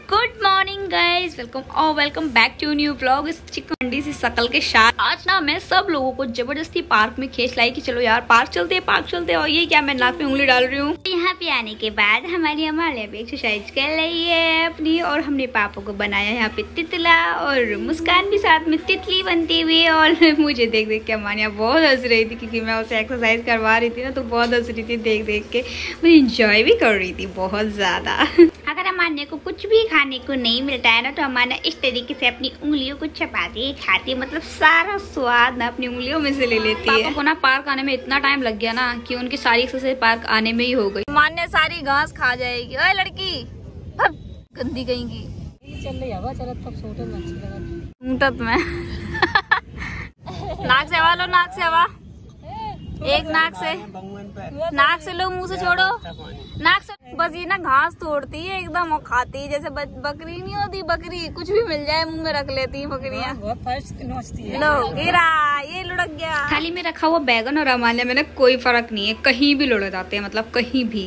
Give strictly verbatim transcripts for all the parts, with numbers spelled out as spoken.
Good morning guys, welcome और welcome back to new blog. इस चिकन सी शकल के साथ आज ना मैं सब लोगों को जबरदस्ती पार्क में खींच लाई कि चलो यार पार्क चलते हैं पार्क चलते हैं। और ये क्या मैं नाक में उंगली डाल रही हूँ। यहाँ पे आने के बाद हमारी अमालिया भी एक्सरसाइज कर रही है अपनी, और हमने पापा को बनाया यहाँ पे तितला और मुस्कान भी साथ में तितली बनती हुई। और मुझे देख देख के अमालिया बहुत हंस रही थी क्योंकि मैं उसे एक्सरसाइज करवा रही थी ना, तो बहुत हंस रही थी देख देख के। मैं इंजॉय भी कर रही थी बहुत ज्यादा। अगर अमालिया को कुछ भी खाने को नहीं मिलता है ना, तो अमालिया इस तरीके से अपनी उंगलियों को चबाती है, खाती है, मतलब सारा स्वाद ना अपनी उंगलियों में से ले लेती है। पापा को ना पार्क आने में इतना टाइम लग गया ना कि उनकी सारी एक्सरसाइज पार्क आने में ही हो गई। अमालिया सारी घास खा जाएगी। ओए लड़की गंदी कहेंगी चल रही हवा चलत तब सोटे में अच्छी लगा में नाक से हवा लो, नाक से हवा, एक नाक से, नाक से लो, मुंह से छोड़ो, नाक से। बस ये ना घास तोड़ती है एकदम और खाती है जैसे बकरी नहीं होती, बकरी कुछ भी मिल जाए मुंह में रख लेती है बकरियां। लो गिरा, ये लुढ़क गया। थाली में रखा हुआ बैगन और अमालिया में ना कोई फर्क नहीं है, कहीं भी लुढ़क जाते हैं, मतलब कहीं भी।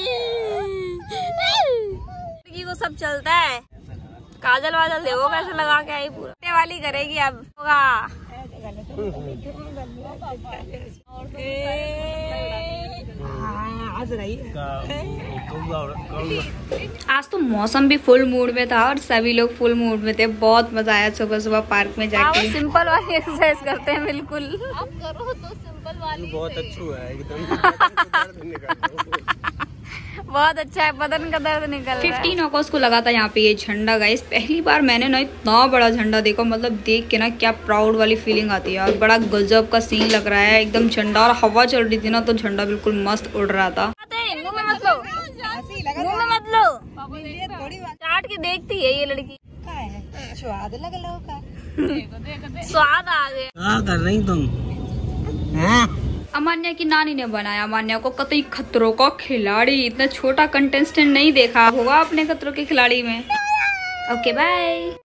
लड़की को सब चलता है। काजल वाजल देखो कैसे लगा के आई, पूरा वाली करेगी अब होगा। आज तो मौसम भी फुल मूड में था और सभी लोग फुल मूड में थे। बहुत मजा आया सुबह सुबह पार्क में जाके। सिंपल वाली एक्सरसाइज करते हैं बिल्कुल। आप करो तो सिंपल वाली बहुत अच्छा है एकदम। बहुत अच्छा है, बदन का दर्द निकल रहा है। फिफ्टीन अगस्त को लगा था यहाँ पे ये झंडा गाइस। पहली बार मैंने ना इतना बड़ा झंडा देखा, मतलब देख के ना क्या प्राउड वाली फीलिंग आती है। और बड़ा गजब का सीन लग रहा है एकदम झंडा, और हवा चल रही थी ना तो झंडा बिल्कुल मस्त उड़ रहा था। मुंह में मत लो, मुंह में मत लो, चाट के देखती है ये लड़की। स्वाद लग स्वाद आ गया। क्या कर रही तुम? अमान्या की नानी ने बनाया अमान्या को कतई खतरों का खिलाड़ी। इतना छोटा कंटेस्टेंट नहीं देखा होगा अपने खतरों के खिलाड़ी में। Okay bye.